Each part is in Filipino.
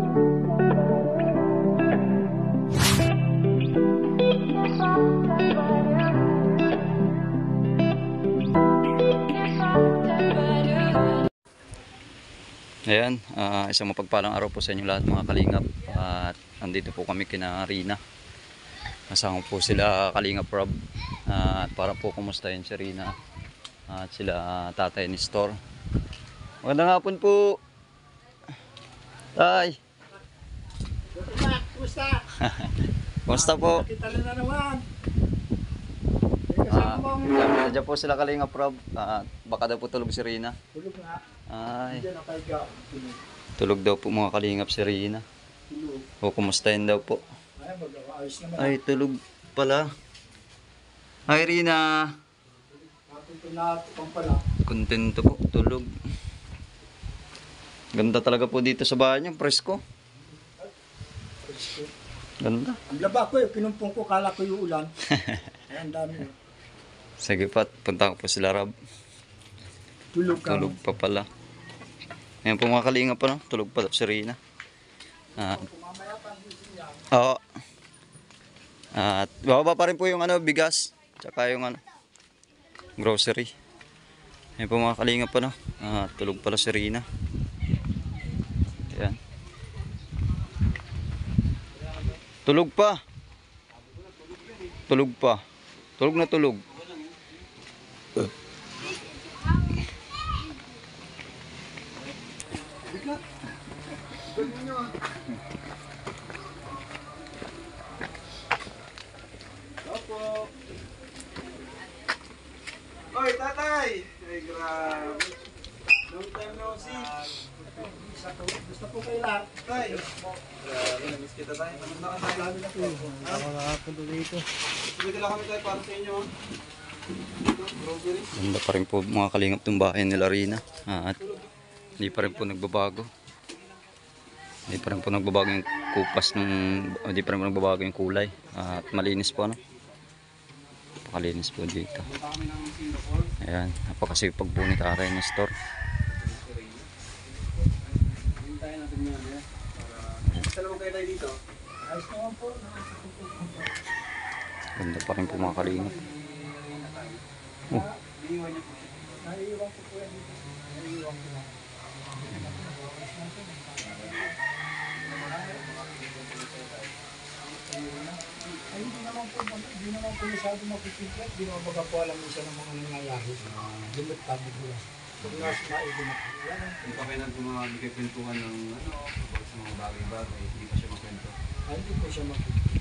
Ayan, isang mapagpalang araw po sa inyo lahat mga kalingap. At nandito po kami kina Rina. Kasama po sila Kalingap Rob. At para po kumustahin si Rina at sila Tatay Nestor. Magandang hapon po. Tay. Kumusta? Kumusta po? Kita na naman. Nandiyan po sila Kalingap Rob. Baka daw po tulog si Rina. Tulog nga. Ay, Diyan nakaiga. tulog daw po mga kalingap si Rina. Tulog. O kumustahin daw po. Ay, mag-aayos naman. Ay, tulog pala. Ay, Rina. Napunto na tukang pala. Kontento po, tulog. Ganda talaga po dito sa bahay niyo, presko. Ganda. Ang laba ko eh, kinumpong ko, kala ko yung ulan. Ay, ang dami. Sige pa, punta ko po sila Rob. Tulog ka. Tulog pa pala. Ayan po mga kalingap pa, no? Tulog pa si Rina. Oo. At bababa pa rin po yung bigas. Tsaka yung grocery. Ayan po mga kalingap pa, no? Tulog pala si Rina. Ayan. Tulog pa. Tulog pa. Tulog na tulog. Opo. Oy, tatay! Ay, grabe. Long time no see. Gusto po kayo lahat. Tay! Grabe, namiss kita tayo. Naman na ka tayo. Lalo na po. Ako nakapunto dito. Sige lang kami tayo para sa inyo. Ito, groceries. Ganda pa rin po mga kalingap ng bahay nila Rina. At hindi pa rin po nagbabago. Hindi pa rin po nagbabago yung kupas hindi pa rin po nagbabago yung kulay. At malinis po Napakalinis po dito. Ayan, napakasipag po ni Tatay Nestor. Hintayin natin muna yan. Basta naman kayo tayo dito. Ayos naman po. Ganda pa rin po mga kalingap. Oh, Iiwan niyo po siya. Naiiwan ko po yan dito. Naiiwan ko lang. Ay, hindi naman po masyado mapipigat. Hindi naman baga po alam isa ng mga nangyayari. Limit tabi ko lang. Pag nasa maigin na po. Yan ang Hindi pa kayo nagbigay kwentuhan ng sa mga bagay-bagay. Hindi pa siya makwento. hindi po siya mapipigat.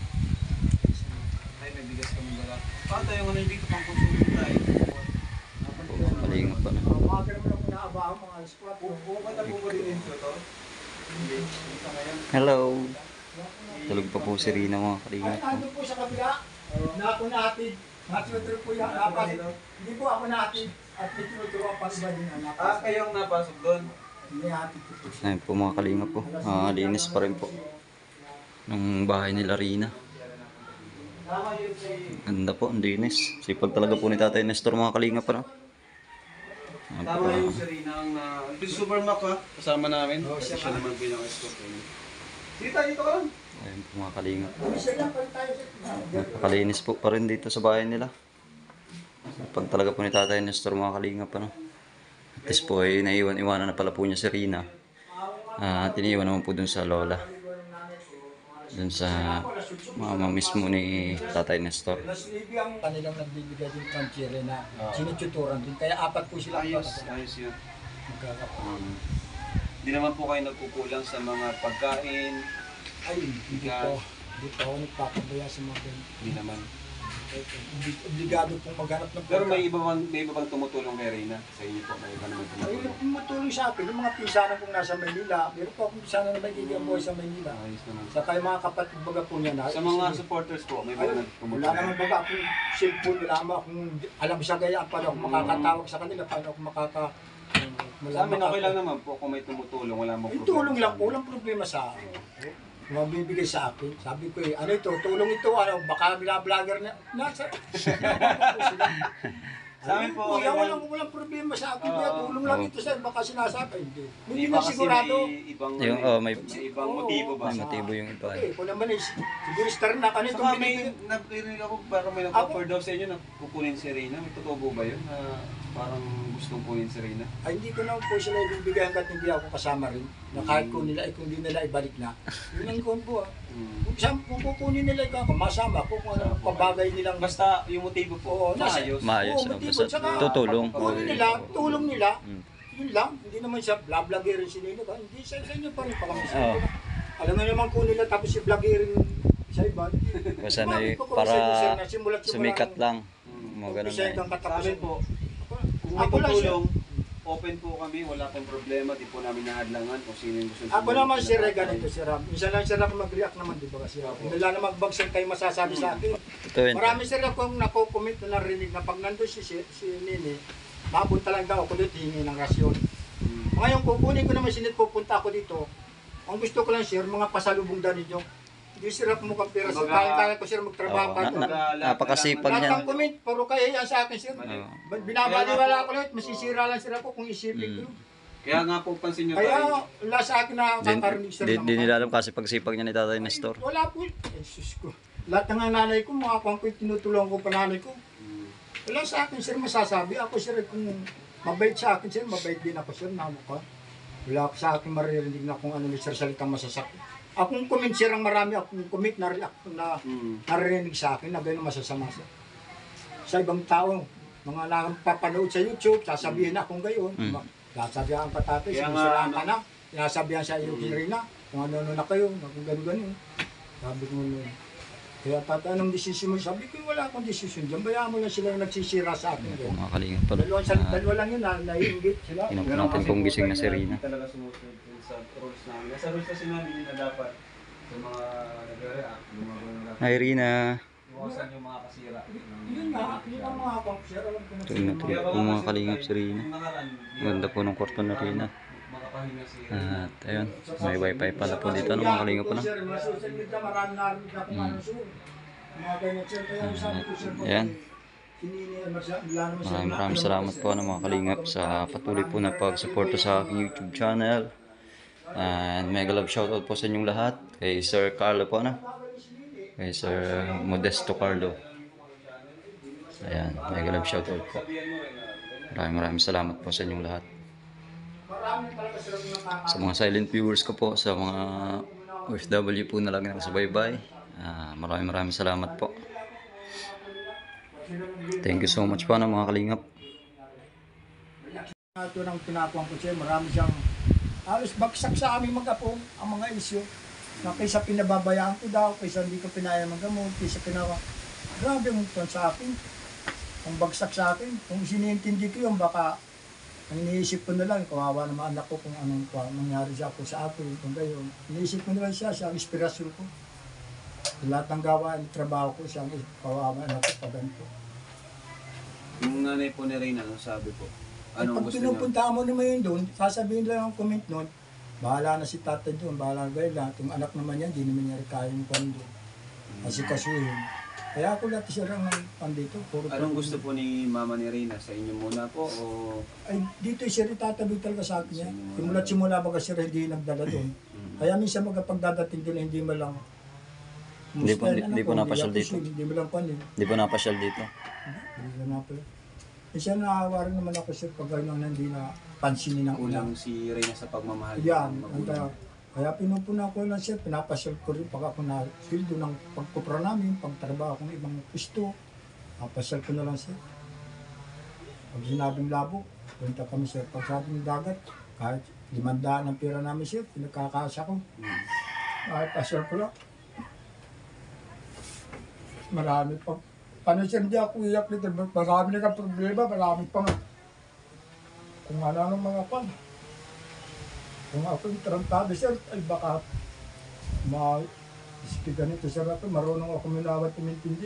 Tay, may bigas kami dala. Paano tayo yung dito pang consumer tayo? mga kalingap pa na. Umaga naman ako naabahan mga alas 4. Bukod na bukod din ito to. Hindi. Ito ngayon. Hello. Tulog pa po si Rina mga Ay, kalingap. nandun po sa kabila. Na ako natin. Natuturo po yung napas. Hindi po ako natin. At tinuturo ang pag-iba din ang napas. Kayo ang napasok doon. Hindi natin po. Ayan po mga kalingap po. Linis pa rin po ng bahay nila Rina. Tama yun si... Ganda po, ang linis. Sipag talaga po ni Tatay Nestor mga kalingap pa. Ayan po, Tama yung si Rina ang Supermac ha. Kasama namin. Kasi siya naman pinaka-escort. Sige tayo, dito ka lang. ayan po mga kalingap. Bisa lang pala tayo sa... Napakalinis po pa rin dito sa bahay nila. Pag talaga po ni Tatay Nestor mga kalingap pa. At least po ay naiwan-iwanan na pala po niya si Rina. At iniwan naman po dun sa lola. Dun sa mama mismo ni Tatay Nestor. Nasibi ang kanilang nagbibigay din kanchire na sinituturan din. Kaya apat po sila. Ayos yun. Magkakapag. Hindi naman po kayo nagkukulang sa mga pagkain. Ay, hindi po. Hindi po ako nagpapabaya sa mga ganyan. Hindi naman. Obligado pong maghanap ng Pero may iba bang tumutulong kay Reyna? Sa inyo po, may iba naman Ay, tumutulong. tumutulong sa akin, yung mga pisanan kong nasa Maynila. Meron po akong pisanan na may kaibigan buhay sa Maynila. Ayos naman. Saka yung mga kapatid baga po niya na. Sa mga supporters po, may iba Ay, na wala tumutulong. naman baga akong cellphone, wala naman akong alam sa gaya paano ako makakatawag sa kanila, paano ako Sa amin okay lang naman po kung may tumutulong, wala mong Yung tulong lang po, walang problema sa akin. Mabibigay sa akin. Sabi ko ano ito, tulong ito, baka binablogger na. Nasa. Sa amin po, Kuya, walang problema sa akin. Kaya tulong lang Oo. ito sir, baka sinasabi. Hindi. Hindi iba na kasi sigurado. may ibang, Yung, may ibang motibo ba? may motibo yung iba. Okay, kung naman siguro star na ano itong Saka may binibigyan. narinig ako parang may nag-offer daw sa inyo na kukunin si Reyna. May totoo po ba yun na parang gustong kunin si Reyna? Ay, hindi ko naman po sila ibibigay hanggat hindi ako kasama rin. Na kahit kung hindi nila ibalik na. Yun ang kombo ah. Kung kukunin nila ikaw, kung masama ko, kung ano pabagay nilang... Basta yung motibo po, Oo, nasa- maayos. Maayos. Oo, motibo. Basta Tsaka, tutulong. Kunin nila, tulong nila. Mm. Yun lang. Hindi naman siya vloggerin si Nino ba? Hindi sa inyo pa rin pakamusta. Oo. Alam mo naman kunin nila tapos si vloggerin sa iba. Basta na Bakit ko para sir, na simula't simula sumikat ng- lang. Mga ganun umpisa na hanggang Sa katapusan. amin po, kung may Ako lang, tutulong, open po kami, wala pong problema, di po namin nahadlangan kung sino yung gusto Ako naman si Ray, pinatay. ganito si Ram. Minsan lang sir ako mag-react naman, di ba kasi ako. Wala na magbagsang kayo masasabi sa akin. Totoo yun. Marami sir akong nakukomment na narinig na pag nandun si Nini, mapunta lang daw ako dito, hingi ng rasyon. Ngayon, kukunin ko naman sinit, pupunta ako dito. Ang gusto ko lang sir, mga pasalubong daw ninyo. Hindi sir ako mukhang pera sir. Kaya ko sir magtrabaho. Oo, kahit ano. napakasipag Lahat niyan. ng comment, puro kaya yan sa akin sir. Oo. Binabaliwala ko lang, masisira lang sir ako kung isipin ko. Kaya nga po pansin nyo Kaya tayo. wala sa akin na kakarinig sir. Di ng mga- nila alam kasi pagsipag niya ni Tatay Nestor. Wala po. Jesus ko. Lahat ng nanay ko, mga kung tinutulungan ko pa nanay ko. Wala sa akin sir masasabi. Ako sir kung mabait sa akin sir, mabait din ako sir. Namukha. Wala sa akin maririnig na kung ano ni sir salitang masasakit. Akong comment sir ang marami akong comment na react na naririnig sa akin na gano'n masasama sir. Sa ibang tao, mga nakapapanood sa YouTube, sasabihin akong gayon. Sasabihan ka tatay, Kaya sinisiraan nga, ka na. Sinasabihan sa iyo, Kirina, kung ano na kayo, kung gano'n-gano'n. Sabi ko nun. Kaya tatay, anong desisyon mo? Sabi ko, wala akong desisyon dyan. Bayaan mo lang sila yung nagsisira sa akin. Kung mga kalingap pala. Dalawa lang yun, naiingit sila. Tingnan po natin kung gising na si Rina. Hindi talaga sumusunod dun sa rules namin. Sa rules kasi namin yun na dapat sa mga nagre-react, yung mga nagre-react. Hi Rina. Iwasan yung mga kasira. Yun nga, yun ang mga akong sir. Alam ko na Tingnan natin kung mga kalingap si Rina. Yung nakaraan, Ganda po ng kwarto na Rina. makapahinga si Rina. At ayun, may wifi pala po dito ng mga kalingap po na. Sir, mga social media, marami narinig na kung ano sir. Mga ganyan sir, kaya ang sabi ko sir, Ayan. Maraming Maraming salamat po ng mga kalingap sa patuloy po na pag-suporta sa aking YouTube channel. And mega love shoutout po sa inyong lahat. Kay Sir Carlo po na. Kay Sir Modesto Carlo. Ayan, mega love shoutout po. Maraming salamat po sa inyong lahat. Sa mga silent viewers ko po, sa mga OFW po na lagi nakasubaybay. Maraming salamat po. Thank you so much po ng mga kalingap. Ito ng pinakuha ko siya, marami siyang halos bagsak sa aming mag-apo ang mga isyo. Na kaysa pinababayaan ko daw, kaysa hindi ko pinaya magamot, kaysa pinawa. Grabe ang tuwan sa akin. Ang bagsak sa akin. Kung sinintindi ko yun, baka ang iniisip ko na lang, kawawa ng mga anak ko kung anong mangyari siya ako sa akin. Kung gayon, iniisip ko na lang siya ang inspirasyon ko. Lahat ng gawain, trabaho ko, siya ang kawawa anak ko pag ganito. Yung nanay po ni Reyna, ano sabi po? Anong Pag gusto niya? pinupunta mo naman yun doon, sasabihin lang ang comment nun, bahala na si tatay doon, bahala na gaya lahat. Yung anak naman yan, di naman niya kaya yung kwan doon. Kasi kasuhin. Kaya ako lahat siya lang ang dito. Anong gusto po ni mama ni Reyna? Sa inyo muna po o... Ay, dito siya rin tatabi talaga sa akin yan. Simula baga siya rin hindi nagdala doon. Kaya minsan magpagdadating doon, hindi mo lang. Hindi po napasyal dito. Hindi mo lang panin. Hindi po napasyal dito. Hindi ko na pala. Minsan naawa rin naman ako sir pag gano'n hindi na pansinin ng Kulang si Reyna sa pagmamahal. yan. ng magulang. Kaya pinupuna ko lang siya, pinapasyal ko rin pag ako na sildo ng pagkupra namin, pagtrabaho ko ng ibang pisto, papasyal ko na lang siya. Pag sinabing labo, punta kami siya. Pag sabing dagat, kahit 500 ang pera namin siya, pinagkakasya ko. Kahit pasyal ko lang. Marami pa. Paano siya hindi ako iyak nito? Marami na ka problema, marami pa nga. Kung ano mga pan. Kung ako yung tarantado siya, ay baka ma-ispigan nito siya na ito. Marunong ako minawat umintindi.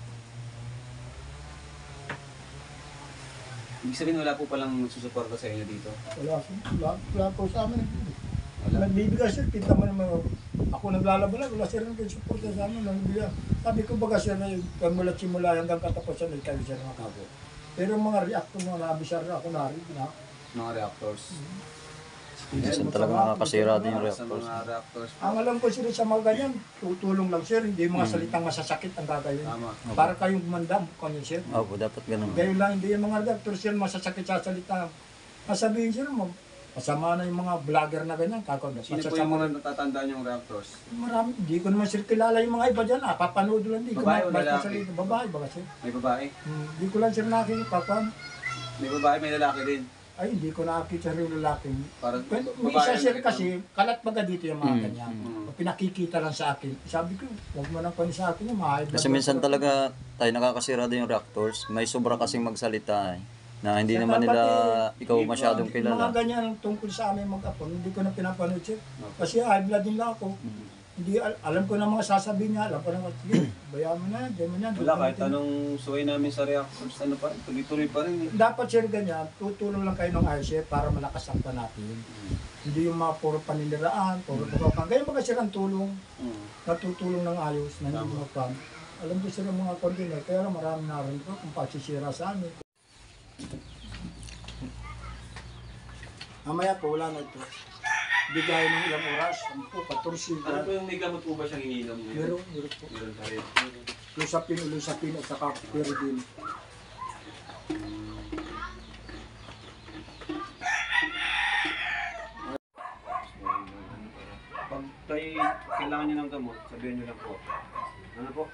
Ibig sabihin wala po palang susuporta sa inyo dito. Wala po sa amin. Nagbibigay siya, kita mo naman. Ako naglalabala, wala siya rin support sa amin. Nagbibigay. Sabi ko baga siya na yung mula simula hanggang katapusan, ay kayo siya nakakago. Pero mga reactor, mga nabisar ako na rin. Na, Mga reactors. Minsan talaga nakakasira din yung Sa reactors. mga reactors. ang alam ko sir sa mga ganyan, tutulong lang sir, hindi mga salitang masasakit ang gagawin. Tama. Para kayong gumanda, kanya sir. Opo, dapat ganun. Gayon lang, hindi yung mga reactor sir, masasakit sa salita. Masabihin sir, masama na yung mga vlogger na ganyan, kakon. Sino po yung mga natatandaan yung reactors? Marami, hindi ko naman sir kilala yung mga iba dyan, papanood lang, hindi ko Babae o basta lalaki? salita. Babae, baka sir. May babae? Hindi ko lang sir nakikita, May babae, may lalaki din. ay hindi ko nakikita rin yung lalaking. Parang May babae isa ang sir nakita kasi, kalat baga dito yung mga ganyan. Mm. Pinakikita lang sa akin. Sabi ko, huwag mo nang panin sa akin yung mahal. Kasi minsan talaga tayo nakakasira din yung reactors. May sobra kasing magsalita na hindi naman nila ikaw masyadong Mga kilala. ganyan ang tungkol sa amin mag-apon, hindi ko na pinapanood sir. Kasi high blood din lang ako. Hindi, alam ko na mga sasabihin niya, alam ko na mga, sige, bayaan mo na, diyan mo na. Wala, kahit anong suway namin sa reactors, ano pa rin, tuloy-tuloy pa rin. Dapat sir ganyan, tutulong lang kayo ng ayos sir para malakas ang pa natin. Hindi yung mga puro paniniraan, puro pagkakang. Ganyan ba sir ang tulong, natutulong ng ayos, na hindi mga pan. Alam ko sir ang mga container, kaya marami na rin ko kung pagsisira sa amin. Mamaya po, wala na ito. Bigay ng ilang oras, 10, 14. Ano po yung may gamot po ba siyang ininom ngayon? Meron po. Meron pa rin. Lusapin at saka Pyridil. Pag tayo kailangan nyo ng gamot, sabihin nyo lang po. Ano po?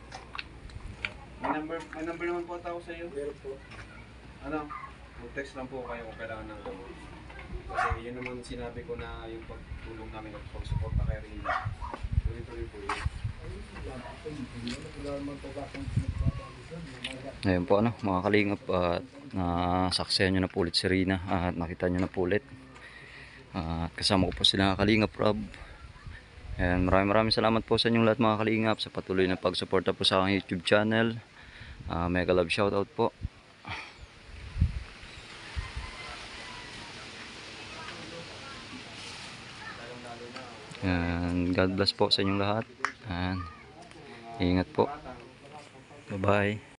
May number naman po tao sa iyo. Meron po. Ano? Mag-text lang po kayo kung kailangan ng gamot. Kasi yun naman sinabi ko na yung pagtulong namin at pag-suporta kay Rina. Tuloy-tuloy po yun. Ngayon po ano, mga kalingap, at nasaksihan nyo na po ulit si Rina at nakita nyo na po ulit. At kasama ko po sila kalingap Rob. And maraming salamat po sa inyong lahat mga kalingap sa patuloy na pagsuporta po sa aking YouTube channel. Mega love shoutout po. And God bless po sa inyong lahat. And ingat po. Bye bye.